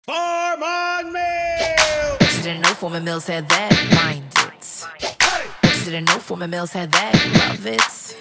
Forman Mills! Bet you didn't know Forman Mills had that. Mind it. Bet you didn't know Forman Mills had that. Love it.